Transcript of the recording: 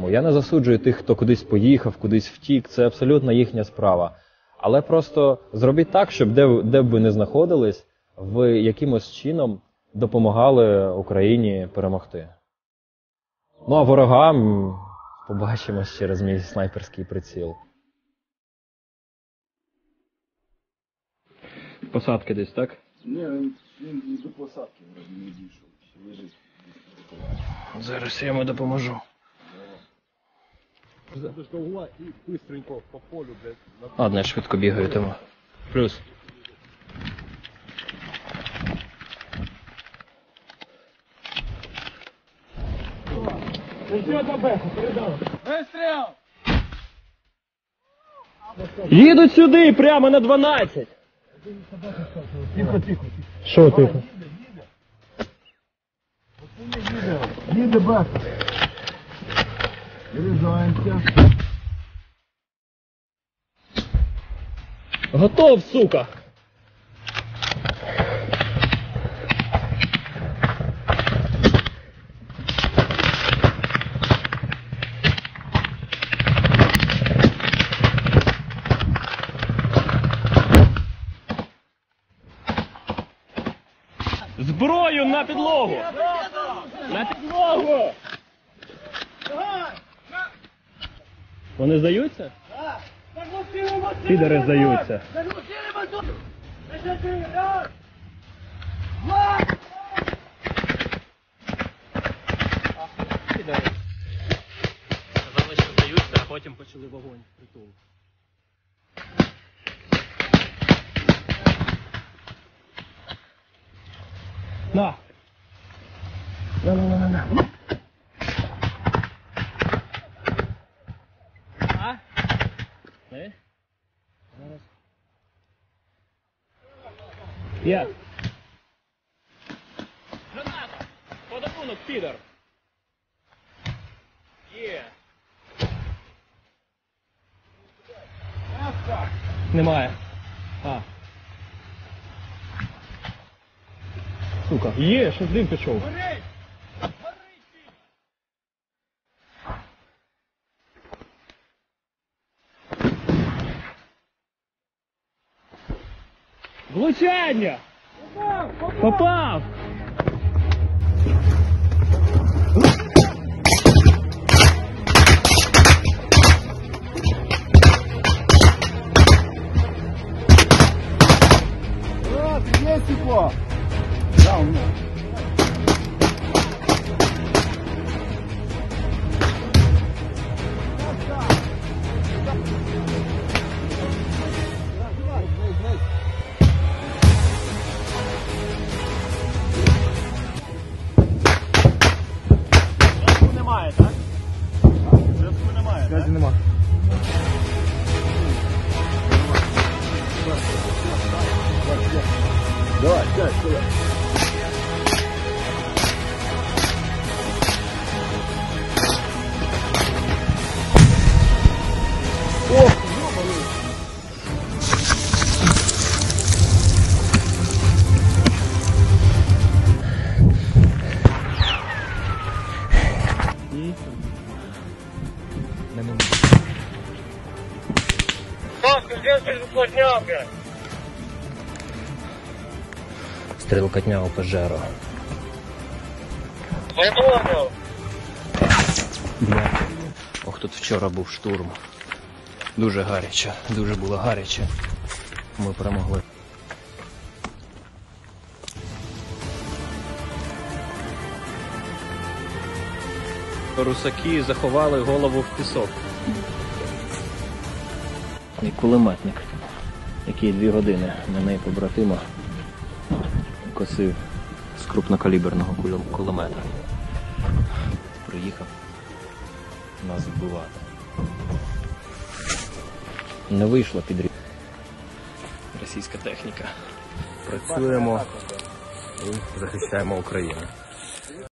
цьому. Я не засуджую тих, хто кудись поїхав, кудись втік, це абсолютно їхня справа. Але просто зробіть так, щоб де б ви не знаходились, ви якимось чином допомагали Україні перемогти. Ну а ворогам побачимось через мій снайперський приціл. Посадки десь, так? Ні, він до посадки не дійшов. Лежить. Зараз я йому допоможу. Ладно, я швидко бігаю тому. Плюс. Їдуть сюди, прямо на 12. Тихо, тихо. Що тихо? Їде бак. Вирізаємося. Готов, сука! Зброю на підлогу! На підлогу! Вони здаються? Підери здаються. Сказали, що здаються, а потім почали вогонь притул. На! На. А? Не? Зараз. Я. Граната! Подобунок, підер! Є! Немає. А. Сука. Є, що дим пішов. Влучання! Попав! Є стекло! Да, у мене. Немає, так? Зв'язку немає, так? Зв'язку нема. Давай, сюда. Ох, ёбаный. Стрілкотня у пожежу. Бля. Ох, тут вчора був штурм. Дуже гаряче, дуже було гаряче. Ми перемогли. Русаки заховали голову в пісок. І кулеметник, який 2 години на неї побратима косив з крупнокаліберного кулемета. Приїхав нас вбивати. Не вийшло підрізати. Російська техніка. Працюємо і захищаємо Україну.